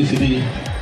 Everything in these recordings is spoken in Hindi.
स्थिति।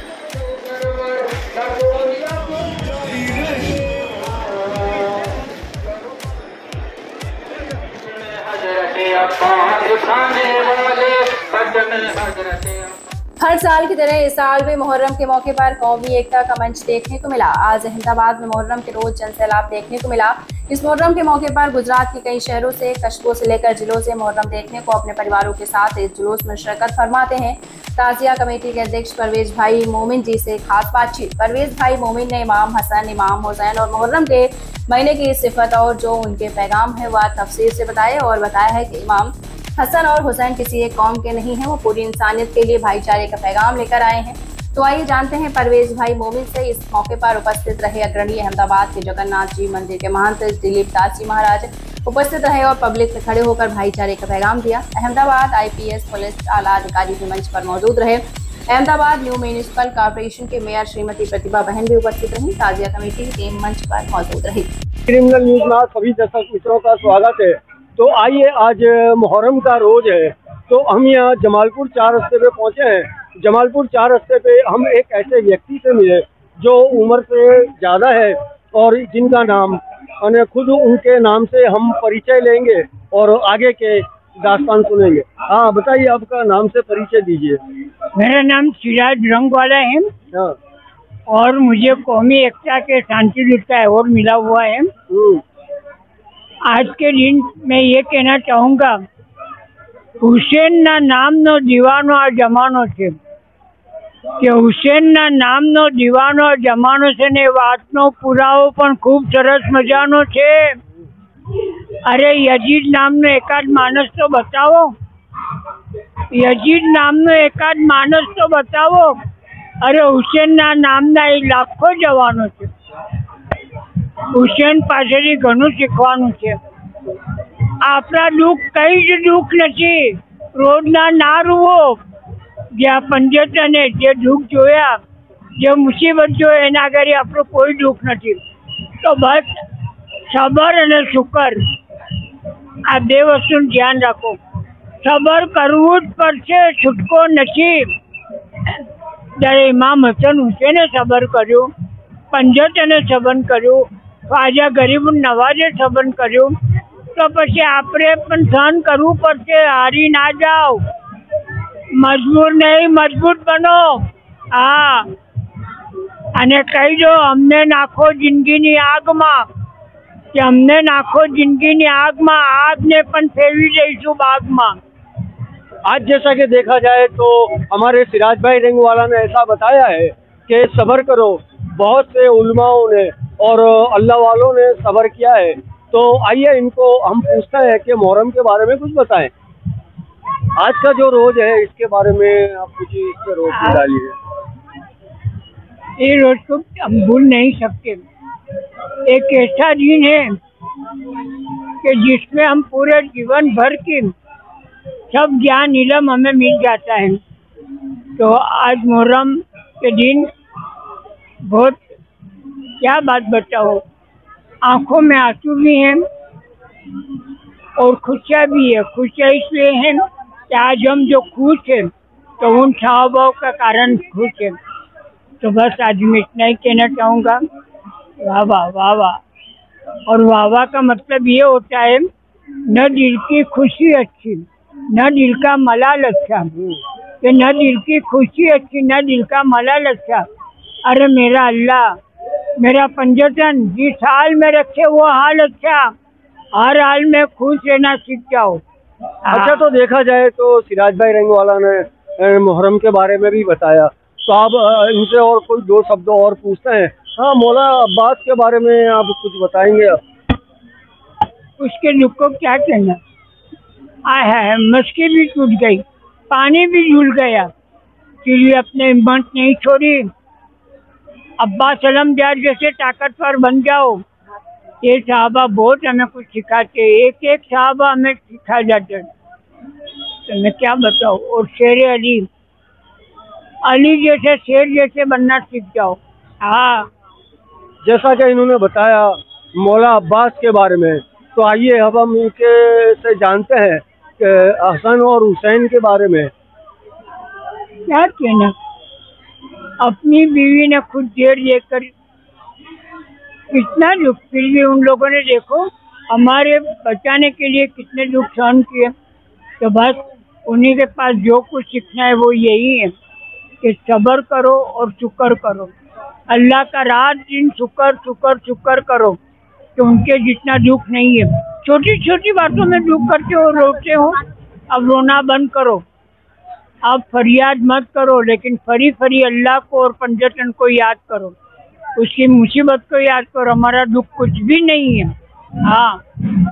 हर साल की तरह इस साल भी मुहर्रम के मौके पर कौमी एकता का मंच देखने को मिला। आज अहमदाबाद में मुहर्रम के रोज जनसैलाब देखने को मिला। इस मुहर्रम के मौके पर गुजरात के कई शहरों से, कस्बों से लेकर जिलों से मुहर्रम देखने को अपने परिवारों के साथ इस जुलूस में शिरकत फरमाते हैं। ताजिया कमेटी के अध्यक्ष परवेज भाई मोमिन जी से खास बातचीत। परवेज भाई मोमिन ने इमाम हसन, इमाम हुसैन और मुहर्रम के महीने की सिफत और जो उनके पैगाम है वह तफसीर से बताया और बताया है कि इमाम हसन और हुसैन किसी एक कौम के नहीं हैं, वो पूरी इंसानियत के लिए भाईचारे का पैगाम लेकर आए हैं। तो आइए जानते हैं परवेज भाई मोमिन से। इस मौके पर उपस्थित रहे अग्रणी अहमदाबाद के जगन्नाथ जी मंदिर के महंत दिलीप दास जी महाराज उपस्थित रहे और पब्लिक में खड़े होकर भाईचारे का पैगाम दिया। अहमदाबाद IPS पुलिस आला अधिकारी भी मंच पर मौजूद रहे। अहमदाबाद न्यू म्यूनिसिपल कॉर्पोरेशन के मेयर श्रीमती प्रतिभा बहन भी उपस्थित रही। ताजिया कमेटी की टीम मंच पर मौजूद रही। क्रिमिनल न्यूज में सभी दर्शक मित्रों का स्वागत है। तो आइए, आज मुहर्रम का रोज है, तो हम यहाँ जमालपुर 4 रस्ते पे पहुँचे हैं। जमालपुर 4 रस्ते पे हम एक ऐसे व्यक्ति से मिले जो उम्र से ज़्यादा है और जिनका नाम खुद उनके नाम से हम परिचय लेंगे और आगे के दास्तान सुनेंगे। हाँ, बताइए, आपका नाम से परिचय दीजिए। मेरा नाम सिराज रंगवाला है। हाँ। और मुझे कौमी एकता के शांति दूत का अवार्ड मिला हुआ है। आज के दिन मैं ये कहना चाहूँगा, हुसैन ना नाम नो दीवानो और जमानो છે કે હુસેન ના નામનો દીવાનો જમાનો છે ને વાતનો પુરાવો પણ ખૂબ સરસ મજાનો છે। અરે યજીદ નામનો એકાદ માણસ તો બતાવો, યજીદ નામનો એકાદ માણસ તો બતાવો। અરે હુસેન ના નામના એ લાખો જવાનો છે। હુસેન પાસેથી ઘણું શીખવાનું છે। આપણા દુઃખ કઈ જ દુઃખ નથી, રોજના ના રૂવો। જે પંડિતને જે દુઃખ જોયા, જે મુસીબત જોઈ, એના આગળ આપણું કોઈ દુઃખ નથી। તો બસ સબર અને શુકર, આ બે વસ્તુનું ધ્યાન રાખો। સબર કરવું જ પડશે, છૂટકો નથી। જ્યારે ઇમામ હસન હુસેને સબર કર્યું, પંડિતને સબર કર્યું, ખ્વાજા ગરીબ નવાજે સબર કર્યું, તો પછી આપણે પણ સહન કરવું પડશે। હારી ના જાઓ, મજબૂર નહીં, મજબૂત બનો। હા, અને કહી દો અમને નાખો જિંદગીની આગમાં, કે અમને નાખો જિંદગીની આગમાં, આગને પણ ફેરવી દઈશું બાગમાં। आज जैसा कि देखा जाए तो हमारे सिराज भाई रंगवाला ने ऐसा बताया है कि सब्र करो। बहुत से उलमाओं ने और अल्लाह वालों ने सब्र किया है। तो आइए, इनको हम पूछते हैं कि मुहर्रम के बारे में कुछ बताएं। आज का जो रोज है इसके बारे में आप कुछ इस पे रोशनी डालिए। ये रोज को हम भूल नहीं सकते। एक ऐसा दिन है कि जिसमें हम पूरे जीवन भर की सब ज्ञान इल्म हमें मिल जाता है। तो आज मुहर्रम के दिन बहुत, क्या बात बताओ, आंखों में आंसू भी हैं और खुशियाँ भी है। खुशियाँ इसलिए हैं कि आज हम जो खुश हैं तो उन सहाबाओं का कारण खुश है। तो बस आज मैं इतना ही कहना चाहूँगा, वाह वाह वाह वाह। और वाह वाह का मतलब ये होता है, न दिल की खुशी अच्छी, न दिल का मलाल अच्छा। कि न दिल की खुशी अच्छी, न दिल का मलाल अच्छा। अरे मेरा अल्लाह, मेरा पंजतन जिस हाल में रखे वो हाल अच्छा। हर हाल में खुश रहना सीख जाओ। अच्छा, तो देखा जाए तो सिराज भाई रंगवाला ने मुहर्रम के बारे में भी बताया, तो आप इनसे और कोई 2 शब्द और पूछते हैं। हाँ, मौला अब्बास के बारे में आप कुछ बताएंगे? उसके दुख को क्या कहना। है मस्की भी टूट गई, पानी भी झूल गया, फिर अपने हिम्मत नहीं छोड़ी। अब्बास अलमदार जैसे ताकतवर बन जाओ। ये साहबा बहुत हमें कुछ सिखाते, एक एक साहबा हमें सिखा जाते। तो मैं क्या बताऊँ। और शेर अली, अली जैसे शेर जैसे बनना सीख जाओ। हाँ, जैसा कि इन्होंने बताया मौला अब्बास के बारे में, तो आइए अब हम इनके से जानते हैं कि हसन और हुसैन के बारे में। क्या कहना। अपनी बीवी ने खुद जेल लेकर कितना दुख, फिर भी उन लोगों ने देखो हमारे बचाने के लिए कितने दुख सहन किए। तो बस उन्हीं के पास जो कुछ सीखना है वो यही है कि सब्र करो और शुक्र करो। अल्लाह का रात दिन शुक्र शुक्र शुक्र करो कि उनके जितना दुख नहीं है। छोटी छोटी बातों में दुख करते हो, रोते हो, अब रोना बंद करो। आप फरियाद मत करो, लेकिन फरी फरी अल्लाह को और पंजतन को याद करो, उसकी मुसीबत को याद करो। हमारा दुख कुछ भी नहीं है। हाँ,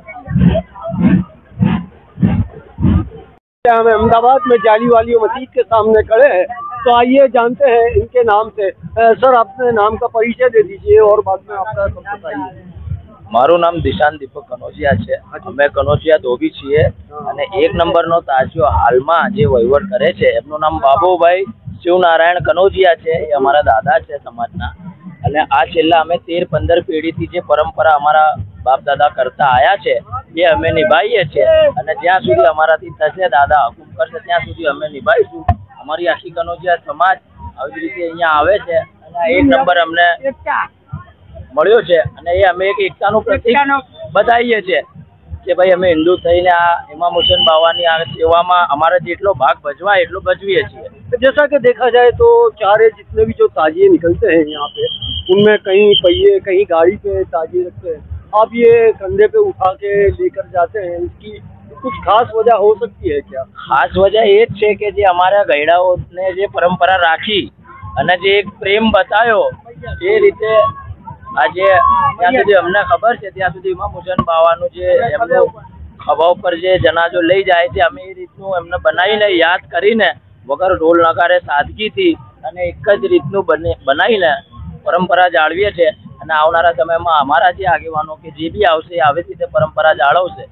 हम अहमदाबाद में जाली वाली मस्जिद के सामने खड़े हैं, तो आइए जानते हैं इनके नाम से। सर, अपने नाम का परिचय दे दीजिए और बाद में आपका सब बताइए। મારું નામ દિશાન દીપક કનોજિયા છે। અમે કનોજિયા ધોબી છીએ અને 1 નંબરનો તાજિયો હાલમાં જે વહીવટ કરે છે એમનું નામ બાબુભાઈ શિવનારાયણ કનોજિયા છે। એ અમારા દાદા છે સમાજના અને આ છેલ્લા અમે 13-15 પેઢીથી જે પરંપરા અમારા બાપ દાદા કરતા આયા છે એ અમે નિભાઈએ છીએ અને જ્યાં સુધી અમારાથી થશે દાદા હુકમ કરશે ત્યાં સુધી અમે નિભાઈશું। અમારી આખી કનોજિયા સમાજ આવી રીતે અહીંયા આવે છે અને 1 નંબર અમને મળ્યો છે અને એ અમે એક એકતાનું પ્રતીક બતાવીએ છીએ કે ભાઈ અમે હિન્દુ થઈને આ ઇમામ હુસૈન બાવાની આ સેવામાં અમારા જેટલો ભાગ ભજવા એટલો ભજવીએ છીએ। जैसा कि देखा जाए तो चारे जितने भी जो ताजिए निकलते हैं यहाँ पे, उनमें कहीं पहिए कहीं गाड़ी पे ताजिए रखते हैं, आप ये कंधे पे उठा के लेकर जाते हैं, इसकी कुछ खास वजह हो सकती है क्या? ખાસ વજહ એ જ છે કે જે અમારા ગયડાઓને જે પરંપરા રાખી અને જે એક પ્રેમ બતાવ્યો એ રીતે આજે ત્યાં સુધી અમને ખબર છે ત્યાં સુધી ઇમામ હુસૈન બાવાનું જે એમનું ખભા ઉપર જે જનાજો લઈ જાય છે અમે એ રીતનું એમને બનાવીને યાદ કરીને વગર ઢોલ નગારે સાદગીથી અને એક જ રીતનું બનાવીને પરંપરા જાળવીએ છીએ અને આવનારા સમયમાં અમારા જે આગેવાનો કે જે બી આવશે એ આવી રીતે પરંપરા જાળવશે।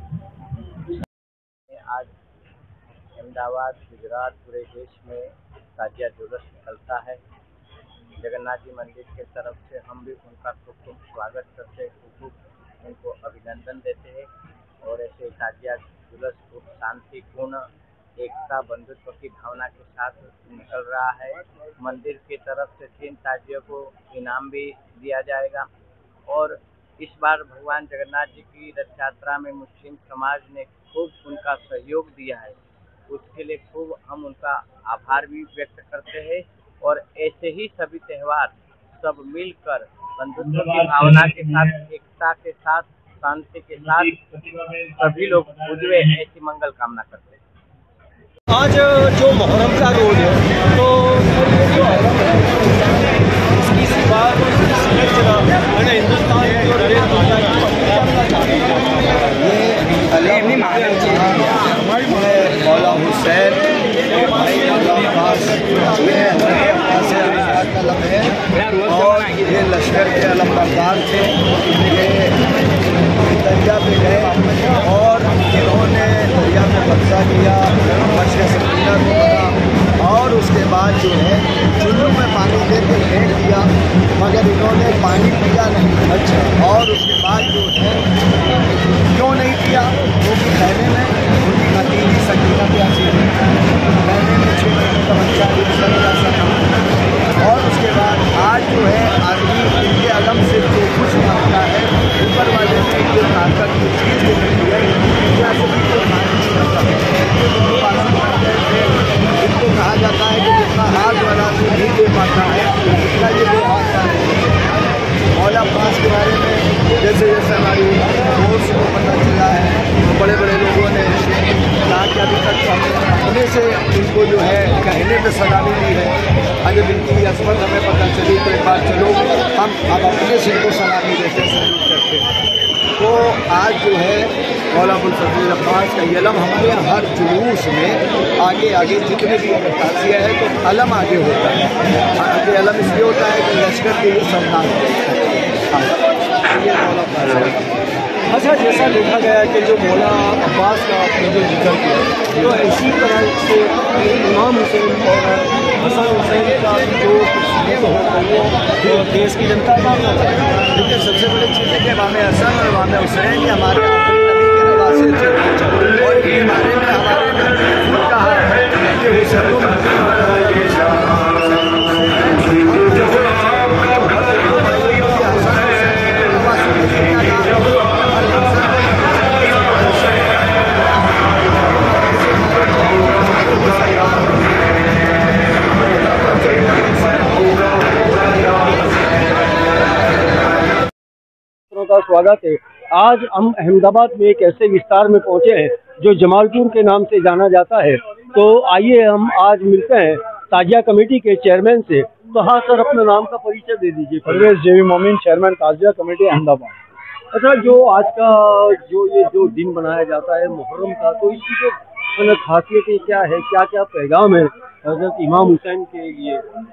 आज अहमदाबाद गुजरात पूरे देश में ताजिया जुलूस निकलता है। जगन्नाथ जी मंदिर के तरफ से हम भी उनका खूब स्वागत करते हैं, खूब उनको अभिनंदन देते हैं और ऐसे ताजिया जुलूस खूब शांतिपूर्ण एकता बंधुत्व की भावना के साथ निकल रहा है। मंदिर की तरफ से 3 ताजियों को इनाम भी दिया जाएगा और इस बार भगवान जगन्नाथ जी की रथ यात्रा में मुस्लिम समाज ने खूब उनका सहयोग दिया है, उसके लिए खूब हम उनका आभार भी व्यक्त करते हैं और ऐसे ही सभी त्यौहार सब मिलकर बंधुत्व की भावना के साथ, एकता के साथ, शांति के साथ सभी लोग उजवे ऐसी मंगल कामना करते हैं। आज जो मुहर्रम का रोज है तो इसकी शुरुआत मैंने हिंदुस्तान की और देश दुनिया की मौला हुसैन और ये लश्कर के अलमबरदार थे। ये दरिया पे गए और इन्होंने दरिया में कब्जा किया, मशरे सकीना को बना और उसके बाद जो है चुल्लू में पानी लेके फेंक दिया, मगर इन्होंने पानी पिया नहीं। अच्छा, और उसके बाद जो है क्यों नहीं पिया? क्योंकि कहने में उनकी भतीजी सकीना प्यासी थी, कहने में 6 महीने का बच्चा और उसके बाद आज जो है आदमी इनके अलम से जो कुछ मांगता है ऊपर वाले ने जो ताकत की चीज़ को मिली है या सभी को इनको कहा जाता है कि जितना हाथ वाला नहीं दे पाता है उतना ये दो हाथ का है। मौला पास के बारे में जैसे जैसे हमारी दोस्त को पता चला है, बड़े बड़े लोगों ने कहा कि अभी तक अपने से इनको जो है कहने पे सलामी दी है। अगर इनकी असमत हमें पता चली तो एक बार चलो हम अब अपने से इनको सलामी देते हैं, सल्यूट करते हैं। तो आज जो है मौला अबुल फजल अब्बास का यलम हमारे हर जुलूस में आगे आगे जितने भी अगर ताज़िया है तो अलम आगे होता है। आगे अलम इसलिए होता है कि लश्कर के लिए सम्मान अच्छा, जैसा देखा गया कि जो मौला अब्बास का आपने जो जिक्र किया तो इसी तरह से इमाम हुसैन और हसन हुसैन का जो वो जो देश की जनता मानना है। लेकिन सबसे बड़ी चीज़ है कि इमाम हसन और इमाम हुसैन ये हमारे नबी के नवासे थे और ये हमारे में हमारे कहा है कि हुसैन स्वागत है। आज हम अहमदाबाद में एक ऐसे विस्तार में पहुंचे हैं जो जमालपुर के नाम से जाना जाता है। तो आइए हम आज मिलते हैं ताजिया कमेटी के चेयरमैन से। तो हाँ सर, अपने नाम का परिचय दे दीजिए। परवेज जेवी मोमिन, चेयरमैन ताजिया कमेटी अहमदाबाद। अच्छा, जो आज का जो दिन मनाया जाता है मुहर्रम का, तो इसकी जो खासियतें क्या है, क्या क्या पैगाम है हजरत इमाम हुसैन के लिए?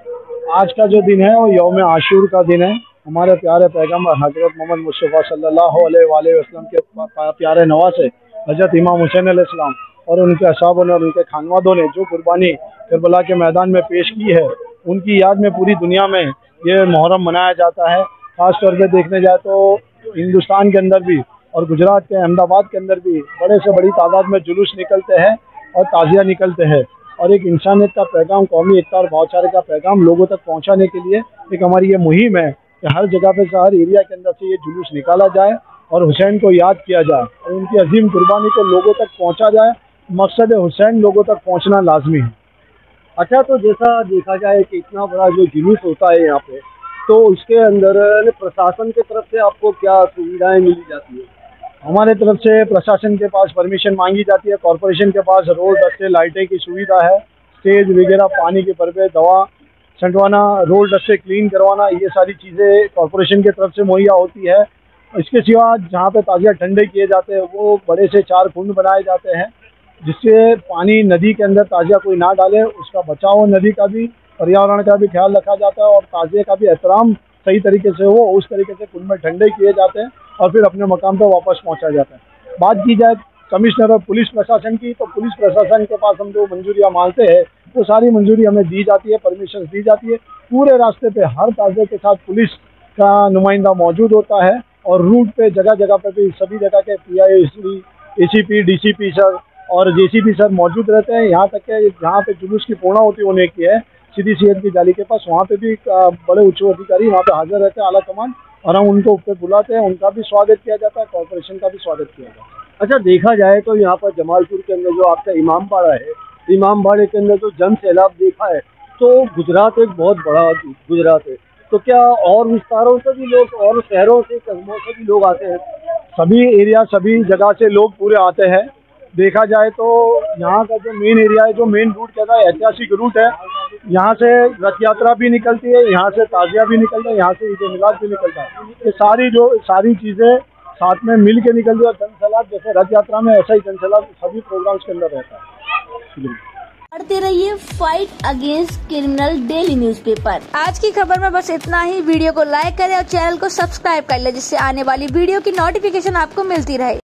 आज का जो दिन है वो यौम आशूर का दिन है। हमारे प्यारे पैगम्बर हजरत मोहम्मद मुस्तफ़ा सल्लल्लाहु अलैहि वसल्लम के प्यारे नवासे हजरत इमाम हुसैन अलैहिस्सलाम और उनके असहाबों ने और उनके खानवादों ने जो कुर्बानी करबला के मैदान में पेश की है, उनकी याद में पूरी दुनिया में ये मुहर्रम मनाया जाता है। खास तौर पे देखने जाए तो हिंदुस्तान के अंदर भी और गुजरात के अहमदाबाद के अंदर भी बड़े से बड़ी तादाद में जुलूस निकलते हैं और ताजिया निकलते हैं और एक इंसानियत का पैगाम, कौमी एकता और भाईचारे का पैगाम लोगों तक पहुंचाने के लिए एक हमारी ये मुहिम है कि हर जगह पे हर एरिया के अंदर से ये जुलूस निकाला जाए और हुसैन को याद किया जाए और उनकी अजीम कुर्बानी को लोगों तक पहुंचा जाए। मकसद हुसैन लोगों तक पहुंचना लाजमी है। अच्छा, तो जैसा देखा जाए कि इतना बड़ा जो जुलूस होता है यहाँ पे, तो इसके अंदर प्रशासन की तरफ से आपको क्या सुविधाएं मिली जाती है? हमारे तरफ से प्रशासन के पास परमिशन मांगी जाती है, कॉरपोरेशन के पास रोड, रास्ते, लाइटें की सुविधा है, स्टेज वगैरह, पानी के परबे, दवा छंटवाना, रोड रास्ते क्लीन करवाना, ये सारी चीज़ें कॉरपोरेशन की तरफ से मुहैया होती है। इसके सिवा जहाँ पे ताजिया ठंडे किए जाते हैं वो बड़े से 4 कुंड बनाए जाते हैं जिससे पानी नदी के अंदर ताजिया कोई ना डाले, उसका बचाव, नदी का भी, पर्यावरण का भी ख्याल रखा जाता है और ताजिया का भी एहतराम सही तरीके से हो, उस तरीके से कुंड में ठंडे किए जाते हैं और फिर अपने मकाम पर वापस पहुंचा जाता है। बात की जाए कमिश्नर और पुलिस प्रशासन की, तो पुलिस प्रशासन के पास हम जो मंजूरियाँ मांगते हैं वो सारी मंजूरी हमें दी जाती है, परमिशन दी जाती है। पूरे रास्ते पे हर ताजिया के साथ पुलिस का नुमाइंदा मौजूद होता है और रूट पे जगह जगह पे भी सभी जगह के PI, ACP, DCP सर और JCP सर मौजूद रहते हैं। यहाँ तक के जहाँ पे जुलूस की पूर्णाहुति होने की है सीधी सीएम की जाली के पास, वहाँ पे भी बड़े उच्च अधिकारी वहाँ पे हाजिर रहते हैं, आला कमान, और हम उनको ऊपर बुलाते हैं, उनका भी स्वागत किया जाता है, कॉर्पोरेशन का भी स्वागत किया जाता है। अच्छा, देखा जाए तो यहाँ पर जमालपुर के अंदर जो आपका इमामबाड़ा है, इमामबाड़े के अंदर जो जन सैलाब देखा है, तो गुजरात एक बहुत बड़ा गुजरात है, तो क्या और विस्तारों से भी लोग और शहरों से, कस्बों से भी लोग आते हैं? सभी एरिया, सभी जगह से लोग पूरे आते हैं। देखा जाए तो यहाँ का जो मेन एरिया है, जो मेन रूट कहता है, ऐतिहासिक रूट है, यहाँ से रथ यात्रा भी निकलती है, यहाँ से ताजिया भी निकलता है, यहाँ से ईद मिलाद भी निकलता है। ये सारी चीज़ें साथ में मिल के निकलती है और जनसैलाब जैसे रथ यात्रा में ऐसा ही जनसैलाब सभी प्रोग्राम्स के अंदर रहता है। पढ़ते रहिए fight against criminal daily newspaper. आज की खबर में बस इतना ही। वीडियो को लाइक करें और चैनल को सब्सक्राइब कर ले जिससे आने वाली वीडियो की नोटिफिकेशन आपको मिलती रहे।